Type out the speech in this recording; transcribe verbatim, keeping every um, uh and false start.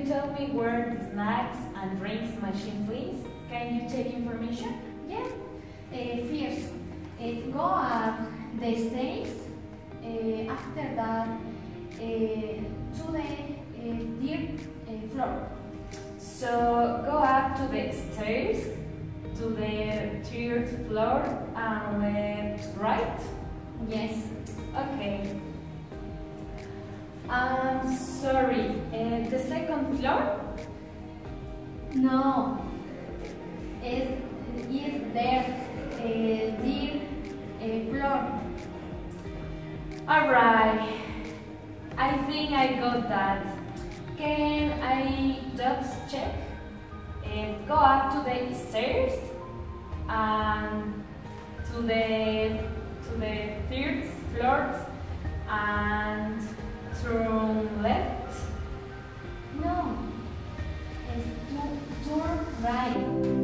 tell me where the snacks and drinks machine, please? Can you take information? Yeah. Uh, first, uh, go up the stairs. Uh, after that, uh, to the uh, dirt uh, floor. So go up to the stairs, to the third floor, and left, right? Yes. Okay. I'm sorry, uh, the second floor? No. Is is there uh, dirt uh, floor? Alright, I think I got that. Can I just check? Uh, go up to the stairs and to the to the third floor and turn left. No. Is to turn right.